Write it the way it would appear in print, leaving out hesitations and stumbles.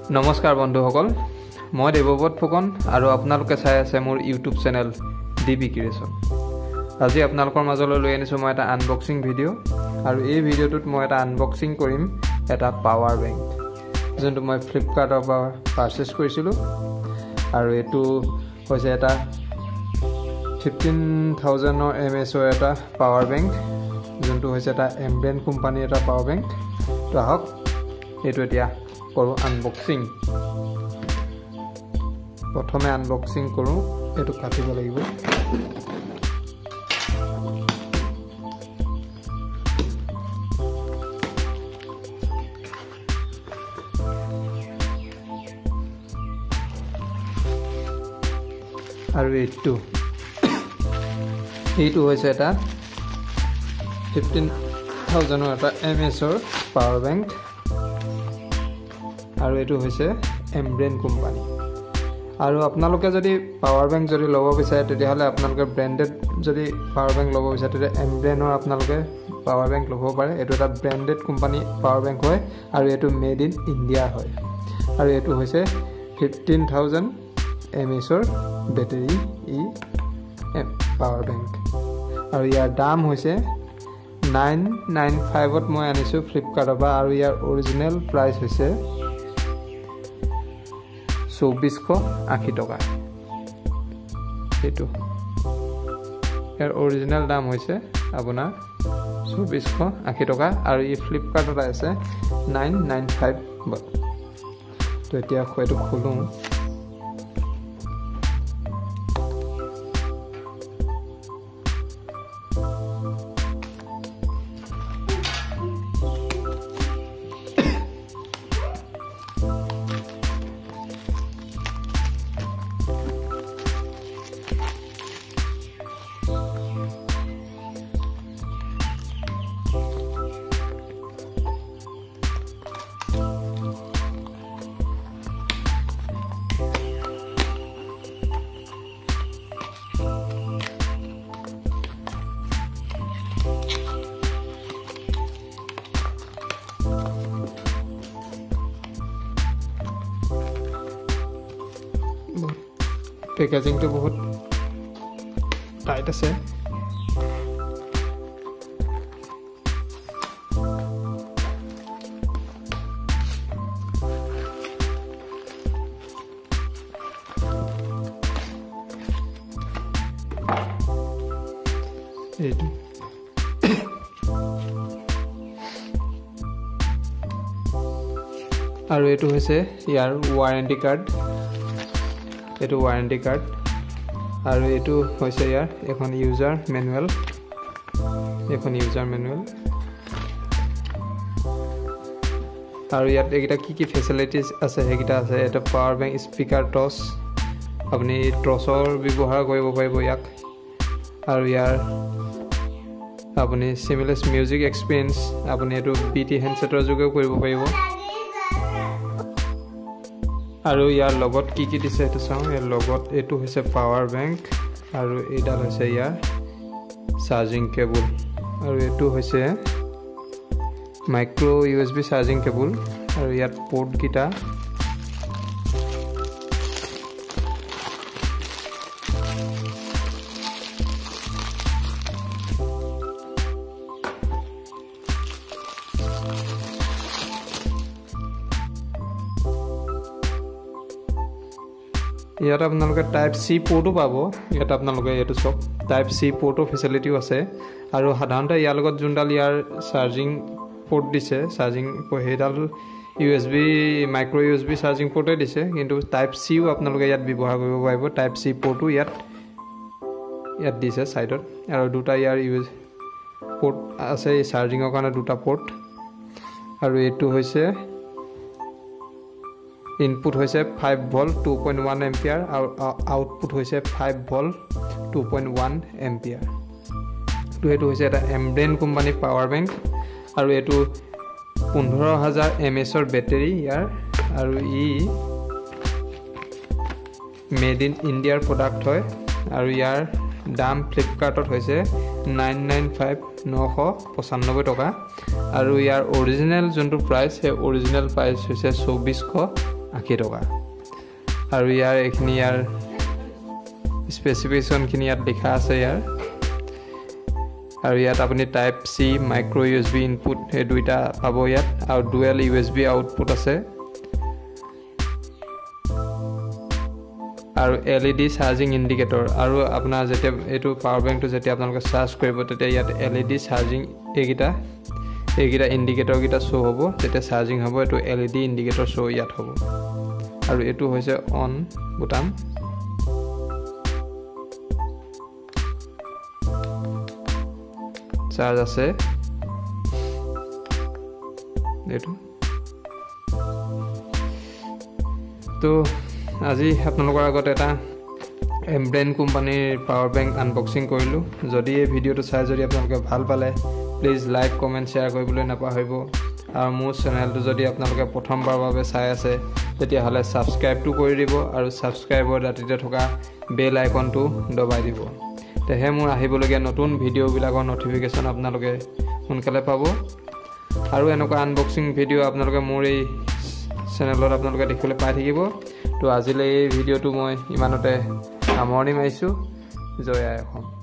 নমস্কাৰ বন্ধুসকল, মই দেৱব্ৰত ফুকন আৰু আপোনালোকে চাই আছে মোৰ ইউটিউব চেনেল ডিবি ক্ৰিয়েশ্যন। আজি আপোনালোকৰ মাজলৈ লৈ আনিছোঁ মই এটা আনবক্সিং ভিডিঅ' আৰু এই ভিডিঅ'টোত মই এটা আনবক্সিং কৰিম এটা পাৱাৰ বেংক, যোনটো মই ফ্লিপকাৰ্টৰ পৰা পাৰ্চেছ কৰিছিলোঁ। আৰু এইটো হৈছে এটা 15,000 mAhৰ এটা পাৱাৰ বেংক, যোনটো হৈছে এটা এমব্ৰেন কোম্পানীৰ এটা পাৱাৰ বেংক। তো আহক এইটো এতিয়া কৰোঁ আনবক্সিং। প্ৰথমে আনবক্সিং কৰোঁ, এইটো কাটিব লাগিব। আৰু এইটো হৈছে এটা 15,000 এটা mAhৰ পাৱাৰ বেংক, আৰু এইটো হৈছে এমব্ৰেন কোম্পানী। আৰু আপোনালোকে যদি পাৱাৰ বেংক যদি ল'ব বিচাৰে তেতিয়াহ'লে আপোনালোকে ব্ৰেণ্ডেড যদি পাৱাৰ বেংক ল'ব বিচাৰে তেতিয়া এমব্ৰেনৰ আপোনালোকে পাৱাৰ বেংক ল'ব পাৰে। এইটো এটা ব্ৰেণ্ডেড কোম্পানী পাৱাৰ বেংক হয় আৰু এইটো মেড ইন ইণ্ডিয়া হয়। আৰু এইটো হৈছে 15,000 mAhৰ বেটেৰী পাৱাৰ বেংক, আৰু ইয়াৰ দাম হৈছে 995ত মই আনিছোঁ ফ্লিপকাৰ্টৰ পৰা। আৰু ইয়াৰ অৰিজিনেল প্ৰাইচ হৈছে 2480 টকা। এইটো ইয়াৰ অৰিজিনেল দাম হৈছে আপোনাৰ 2480 টকা, আৰু ই ফ্লিপকাৰ্টত আছে 995। তো এতিয়া এইটো খোলোঁ। পেকেজিংটো বহুত টাইট আছে। এইটো আৰু এইটো হৈছে ইয়াৰ ৱাৰেণ্টি কাৰ্ড। এইটো ৱাৰেণ্টি কাৰ্ড, আৰু এইটো হৈছে ইয়াৰ এখন ইউজাৰ মেনুৱেল। আৰু ইয়াত এইকেইটা কি ফেচিলিটিজ আছে সেইকেইটা আছে। এটা পাৱাৰ বেংক স্পীকাৰ টচ, আপুনি টচৰ ব্যৱহাৰ কৰিব পাৰিব ইয়াক। আৰু ইয়াৰ আপুনি চিমলেছ মিউজিক এক্সপিৰিয়েঞ্চ আপুনি এইটো BT হেণ্ডছেটৰ যোগেও কৰিব পাৰিব। আৰু ইয়াৰ লগত কি দিছে সেইটো চাওঁ। ইয়াৰ লগত এইটো হৈছে পাৱাৰ বেংক, আৰু এইডাল হৈছে ইয়াৰ চাৰ্জিং কেবুল, আৰু এইটো হৈছে মাইক্ৰ' USB চাৰ্জিং কেবুল। আৰু ইয়াত পৰ্টকেইটা ইয়াত আপোনালোকে টাইপ C পৰ্টো পাব। ইয়াত আপোনালোকে এইটো চব টাইপ C পৰ্টৰ ফেচিলিটিও আছে। আৰু সাধাৰণতে ইয়াৰ লগত যোনডাল ইয়াৰ চাৰ্জিং পৰ্ট দিছে, সেইডাল মাইক্ৰ' USB চাৰ্জিং পৰ্টে দিছে, কিন্তু টাইপ Cও আপোনালোকে ইয়াত ব্যৱহাৰ কৰিব পাৰিব। টাইপ C পৰ্টো ইয়াত দিছে ছাইডত, আৰু দুটা ইয়াৰ পৰ্ট আছে এই চাৰ্জিঙৰ কাৰণে, দুটা পৰ্ট। আৰু এইটো হৈছে ইনপুট হৈছে 5 ভল্ট 2.1 এম্পিয়াৰ, আৰু আউটপুট হৈছে 5 ভল্ট 2.1 এম্পিয়াৰ। তো এইটো হৈছে এটা এমব্ৰেন কোম্পানী পাৱাৰ বেংক, আৰু এইটো 15,000 mAhৰ বেটেৰী ইয়াৰ, আৰু ই মেড ইন ইণ্ডিয়াৰ প্ৰডাক্ট হয়। আৰু ইয়াৰ দাম ফ্লিপকাৰ্টত হৈছে 995 টকা, আৰু ইয়াৰ অৰিজিনেল যোনটো প্ৰাইচ সেই অৰিজিনেল প্ৰাইচ হৈছে 2480 80 টকা আৰু ইয়াৰ এইখিনি ইয়াৰ স্পেচিফিকেশ্যনখিনি ইয়াত লিখা আছে ইয়াৰ আৰু ইয়াত আপুনি type C micro' USB input এই দুইটা পাব ইয়াত আৰু ডুৱেল USB আউটপুট আছে আৰু LED চাৰ্জিং ইণ্ডিকেটৰ আৰু আপোনাৰ যেতিয়া এইটো পাৱাৰ বেংকটো যেতিয়া আপোনালোকে চাৰ্জ কৰিব তেতিয়া ইয়াত LED চাৰ্জিং এইকেইটা ইণ্ডিকেটৰকেইটা শ্ব' হ'ব যেতিয়া চাৰ্জিং হ'ব এইটো LED ইণ্ডিকেটৰ শ্ব' ইয়াত হ'ব আৰু এইটো হৈছে অন বুটাম চাৰ্জ আছে এইটো তো আজি আপোনালোকৰ আগত এটা এমব্ৰেন কোম্পানীৰ পাৱাৰ বেংক আনবক্সিং কৰিলোঁ যদি এই ভিডিঅ'টো চাই যদি আপোনালোকে ভাল পালে প্লিজ লাইক কমেণ্ট শ্বেয়াৰ কৰিবলৈ নাপাহৰিব আৰু মোৰ চেনেলটো যদি আপোনালোকে প্ৰথমবাৰৰ বাবে চাই আছে তেতিয়াহ'লে ছাবস্ক্ৰাইবটো কৰি দিব আৰু ছাবস্ক্ৰাইবৰ দাঁতিতে থকা বেল আইকনটো দবাই দিব তেহে মোৰ আহিবলগীয়া নতুন ভিডিঅ'বিলাকৰ ন'টিফিকেশ্যন আপোনালোকে সোনকালে পাব আৰু এনেকুৱা আনবক্সিং ভিডিঅ' আপোনালোকে মোৰ এই চেনেলত আপোনালোকে দেখিবলৈ পাই থাকিব তো আজিলৈ এই ভিডিঅ'টো মই ইমানতে সামৰণি মাৰিছোঁ জয় আই অসম